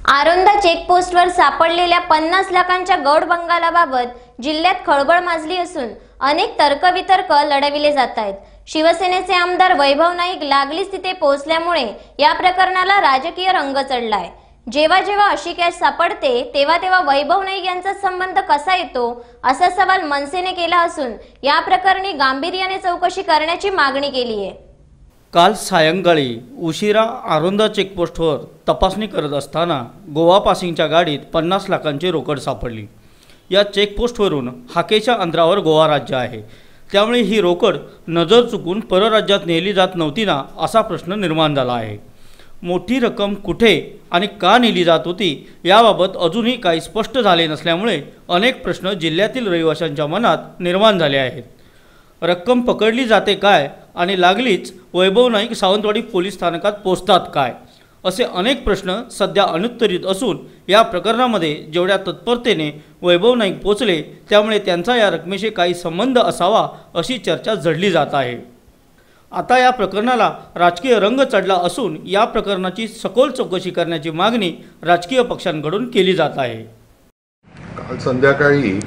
आरोंदा चेकपोस्टवर सापडलेल्या 50 लाखांच्या गौड बंगालाबाबत जिल्ह्यात खळबळ माजली असून अनेक तर्कवितर्क लढविले जात आहेत। शिवसेनेचे आमदार वैभव नाईक लागलीच तिथे पोहोचल्यामुळे या प्रकरणाला राजकीय रंग चढलाय। जेव्हा जेव्हा अशी कॅश सापडते तेव्हा तेव्हा वैभव नाईक यांचा संबंध कसा येतो असा सवाल मनसेने केला असून या प्रकरणी गांभीर्याने चौकशी करण्याची मागणी केली आहे। काल सायंकाळी उशिरा आरोंदा चेकपोस्टवर तपासणी करत असताना गोवा पासिंगच्या गाडीत 50 लाखांची रोकड सापडली। या चेकपोस्टवरून हाकेच्या अंतरावर गोवा राज्य आहे, त्यामुळे ही रोकड नजर चुकून परराज्यात नेली जात नव्हती ना असा प्रश्न निर्माण झाला आहे। मोठी रक्कम कुठे आणि का नेली जात होती याबाबत अजूनही काही स्पष्ट झाले नसल्यामुळे अनेक प्रश्न जिल्ह्यातील रहिवाशांच्या मनात निर्माण झाले आहेत। रक्कम पकडली जाते काय आणि लागलीच वैभव नाईक सावंतवाडी पोलीस स्थानकात पोहोचतात काय असे अनेक प्रश्न सध्या अनुत्तरित असून या प्रकरणामध्ये जेवढ्या तत्परतेने वैभव नाईक पोचले त्यामुळे त्यांचा या रकमेशी काही संबंध असावा अशी चर्चा झडली जात आहे। आता या प्रकरणाला राजकीय रंग चढला असून या प्रकरणाची सखोल चौकशी करण्याची मागणी राजकीय पक्षांकडून केली जात आहे। काल संध्याकाळी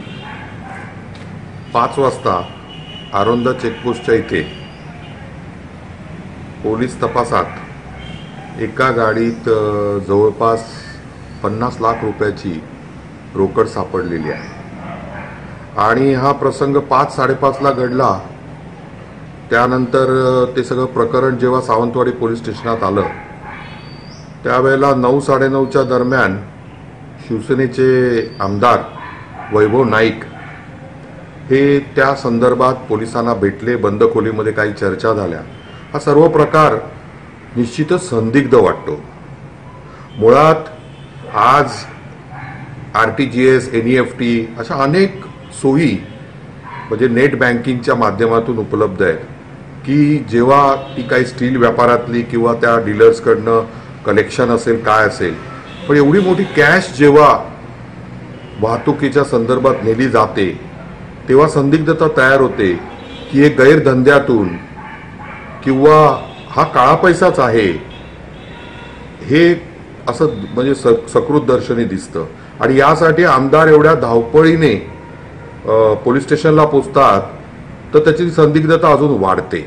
5 वाजता आरोंदा चेकपोस्टच्या इथे पोलीस तपासात एका गाडीत जवळपास 50 लाख रुपयाची रोकड सापडलेली आहे आणि हा प्रसंग 5-5:30 ला घडला। त्यानंतर ते सगळं प्रकरण जेव्हा सावंतवाडी पोलीस स्टेशनात आलं त्यावेळेला 9-9:30च्या दरम्यान शिवसेनेचे आमदार वैभव नाईक हे त्या संदर्भात पोलिसांना भेटले। बंद खोलीमध्ये काही चर्चा झाल्या। हा सर्व प्रकार निश्चितच संदिग्ध वाटतो। मुळात आज RTGS, NEFT अशा अनेक सोयी म्हणजे नेट बँकिंगच्या माध्यमातून उपलब्ध आहेत की जेव्हा ती काही स्टील व्यापारातली किंवा त्या डीलर्सकडनं कलेक्शन असेल काय असेल, पण एवढी मोठी कॅश जेव्हा वाहतुकीच्या संदर्भात नेली जाते तेव्हा संदिग्धता तयार होते की एक गैरधंद्यातून किंवा हा काळा पैसाच आहे हे असं म्हणजे सकृत दर्शनी दिसतं आणि यासाठी आमदार एवढ्या धावपळीने पोलीस स्टेशनला पोहोचतात तर त्याची संदिग्धता अजून वाढते।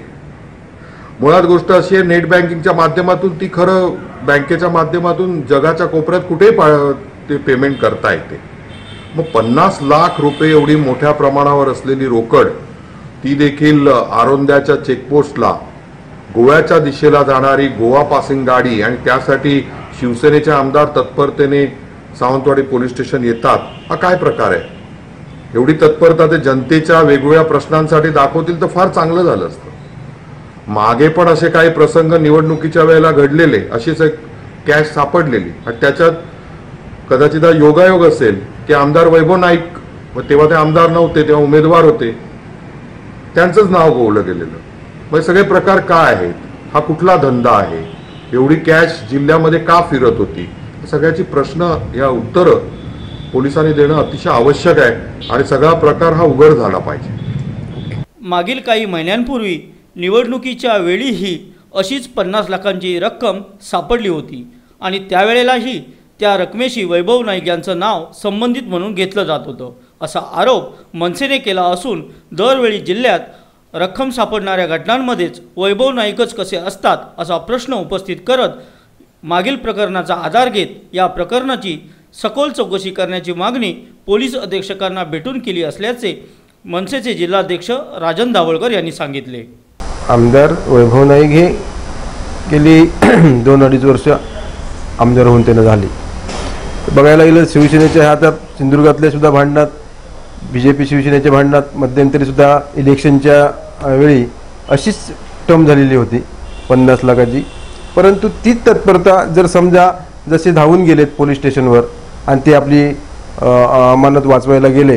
मुळात गोष्ट अशी आहे, नेट बँकिंगच्या माध्यमातून ती खरं बँकेच्या माध्यमातून जगाच्या कोपऱ्यात कुठेही ते पेमेंट करता येते। मग 50 लाख रुपये एवढी मोठ्या प्रमाणावर असलेली रोकड ती देखील आरोंद्याच्या चेकपोस्टला गोव्याच्या दिशेला जाणारी गोवा पासिंग गाडी आणि त्यासाठी शिवसेनेचे आमदार तत्परतेने सावंतवाडी पोलीस स्टेशन येतात, हा काय प्रकार आहे? एवढी तत्परता ते जनतेच्या वेगवेगळ्या प्रश्नांसाठी दाखवतील तर फार चांगलं झालं असतं। मागे पण असे काही प्रसंग निवडणुकीच्या वेळेला घडलेले, अशीच एक कॅश सापडलेली आणि त्याच्यात कदाचित योगायोग असेल की आमदार वैभव नाईक, तेव्हा ते आमदार नव्हते तेव्हा उमेदवार होते, त्यांचंच नाव गोवलं गेलेलं। मग सगळे प्रकार काय आहेत? हा कुठला धंदा आहे? एवढी कॅश जिल्ह्यामध्ये का फिरत होती? सगळ्याची प्रश्न या उत्तरं पोलिसांनी देणं अतिशय आवश्यक आहे आणि सगळा प्रकार हा उघड झाला पाहिजे। मागील काही महिन्यांपूर्वी निवडणुकीच्या वेळीही अशीच 50 लाखांची रक्कम सापडली होती आणि त्यावेळेलाही त्या रकमेशी वैभव नाईक यांचं नाव संबंधित म्हणून घेतलं जात होतं असा आरोप मनसेने केला असून दरवेळी जिल्ह्यात रक्कम सापडणाऱ्या घटनांमध्येच वैभव नाईकच कसे असतात असा प्रश्न उपस्थित करत मागील प्रकरणाचा आधार घेत या प्रकरणाची सखोल चौकशी करण्याची मागणी पोलीस अधीक्षकांना भेटून केली असल्याचे मनसेचे जिल्हाध्यक्ष राजन दावळकर यांनी सांगितले। आमदार वैभव नाईक हे गेली 2-2.5 वर्ष आमदार होऊन त्यांना झाले। बघायला गेलं शिवसेनेच्या आता सिंधुदुर्गातल्या सुद्धा भांडणात, BJP शिवसेनेच्या भांडणात मध्यंतरी सुद्धा इलेक्शनच्या वेळी अशीच टर्म झालेली होती 50 लाखाची। परंतु तीच तत्परता जर समजा जसे धावून गेलेत पोलीस स्टेशनवर आणि ते आपली अमानत वाचवायला गेले,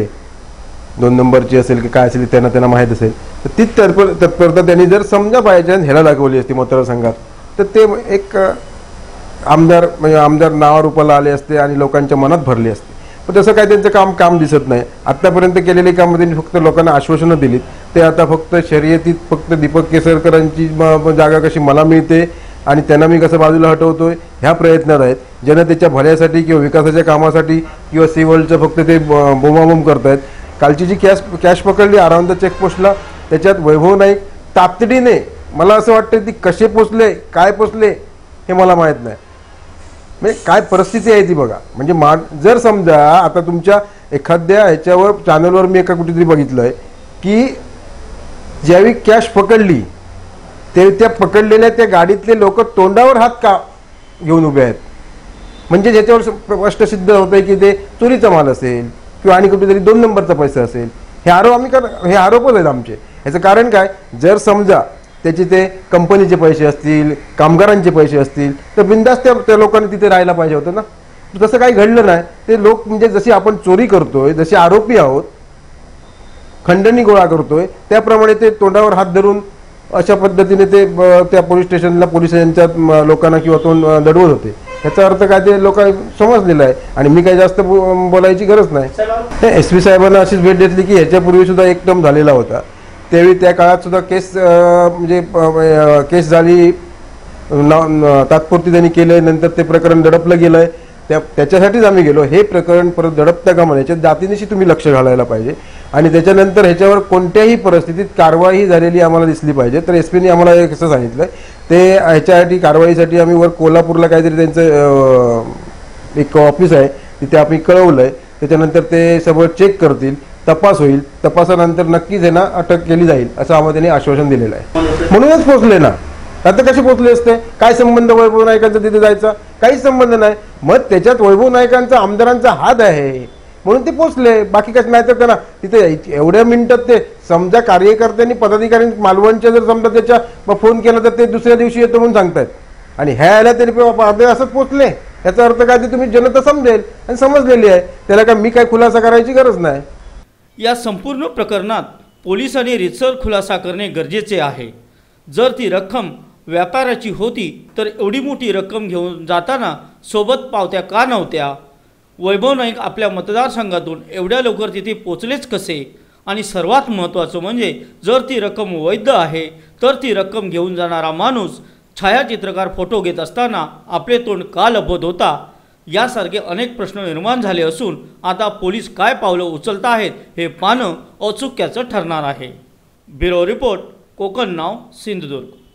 2 नंबरची असेल की काय असेल त्यांना माहीत असेल, तर तीच तत्परता त्यांनी जर समजा पाहिजे ह्याला दाखवली असती मतदारसंघात तर ते एक आमदार म्हणजे आमदार नावारूपाला आले असते आणि लोकांच्या मनात भरले असते। पण तसं काय त्यांचं काम दिसत नाही। आत्तापर्यंत केलेले काम त्यांनी फक्त लोकांना आश्वासनं दिलीत, ते आता फक्त शर्यतीत फक्त दीपक केसरकरांची जागा कशी मला मिळते आणि त्यांना मी कसं बाजूला हटवतोय ह्या प्रयत्नात आहेत. जनतेच्या भल्यासाठी किंवा विकासाच्या कामासाठी किंवा सीवर्ल्डचं फक्त ते बोंबाबोंब करतायत. कालची जी कॅश पकडली आरावंद चेकपोस्टला, त्याच्यात वैभव नाईक तातडीने, मला असं वाटतं ती कसे पोचले काय पोचले हे मला माहीत नाही. म्हणजे काय परिस्थिती आहे ती बघा. म्हणजे जर समजा आता तुमच्या एखाद्या ह्याच्यावर चॅनलवर मी एका कुठेतरी बघितलं आहे की ज्यावेळी कॅश पकडली ते त्या पकडलेल्या त्या गाडीतले लोक तोंडावर हात का घेऊन उभे आहेत. म्हणजे ज्याच्यावर स्पष्ट सिद्ध होत आहे की ते चोरीचा माल असेल किंवा आणि कुठेतरी 2 नंबरचा पैसा असेल. हे आरोपच आहेत आमचे. ह्याचं कारण काय, जर समजा त्याचे ते कंपनीचे पैसे असतील, कामगारांचे पैसे असतील, तर बिनधास्त त्या लोकांनी तिथे राहायला पाहिजे होतं ना. तसं काही घडलं नाही. ते लोक म्हणजे जशी आपण चोरी करतोय, जसे आरोपी आहोत, खंडणी गोळा करतोय, त्याप्रमाणे ते तोंडावर हात धरून अशा पद्धतीने ते त्या पोलीस स्टेशनला पोलिसांच्या लोकांना किंवा तोंड दडवत होते. याचा अर्थ काय ते लोक समजलेलं आहे आणि मी काही जास्त बोलायची गरज नाही. SP साहेबांना अशीच भेट घेतली की ह्याच्यापूर्वी सुद्धा एक टर्म झालेला होता. त्यावेळी त्या काळात सुद्धा केस झाली, तात्पुरती त्यांनी केलं, नंतर ते प्रकरण दडपलं गेलं आहे. त्याच्यासाठीच आम्ही गेलो. हे प्रकरण परत दडपता कामा नये, याच्यात जातीनिशी तुम्ही लक्ष घालायला पाहिजे आणि त्याच्यानंतर ह्याच्यावर कोणत्याही परिस्थितीत कारवाई झालेली आम्हाला दिसली पाहिजे. तर SPने आम्हाला एक असं सांगितलं ते ह्याच्यासाठी कारवाईसाठी आम्ही वर कोल्हापूरला काहीतरी त्यांचं एक ऑफिस आहे, तिथे आम्ही कळवलं आहे. त्याच्यानंतर ते सगळं चेक करतील, तपास होईल, तपासानंतर नक्कीच आहे ना अटक केली जाईल असं आम्हाला त्यांनी आश्वासन दिलेलं आहे. म्हणूनच पोचले ना. आता कसे पोचले असते, काय संबंध वैभव नाईकांचा तिथे जायचा, काहीच संबंध नाही. मग त्याच्यात वैभव नाईकांचा आमदारांचा हात आहे म्हणून ते पोचले, बाकी कसं नाही. तर त्यांना तिथे एवढ्या मिनिटात ते समजा कार्यकर्त्यांनी पदाधिकाऱ्यांनी मालवणच्या जर समजा त्याच्या फोन केला तर ते दुसऱ्या दिवशी येतो म्हणून सांगतायत आणि ह्या आल्या तरी असंच पोचले. याचा अर्थ काय ते तुम्ही जनता समजेल आणि समजलेली आहे. त्याला काय मी काय खुलासा करायची गरज नाही. या संपूर्ण प्रकरणात पोलिसांनी रीतसर खुलासा करणे गरजेचे आहे. जर ती रक्कम व्यापाराची होती तर एवढी मोठी रक्कम घेऊन जाताना सोबत पावत्या का नव्हत्या? वैभव नाईक आपल्या मतदारसंघातून एवढ्या लवकर तिथे पोचलेच कसे? आणि सर्वात महत्त्वाचं म्हणजे जर ती रक्कम वैध आहे तर ती रक्कम घेऊन जाणारा माणूस छायाचित्रकार फोटो घेत असताना आपले तोंड का लपवत होता? यासारखे अनेक प्रश्न निर्माण झाले असून आता पोलीस काय पावलं उचलत आहेत हे पाहणं औत्सुक्याचं ठरणार आहे. ब्युरो रिपोर्ट, कोकण नाव, सिंधुदुर्ग.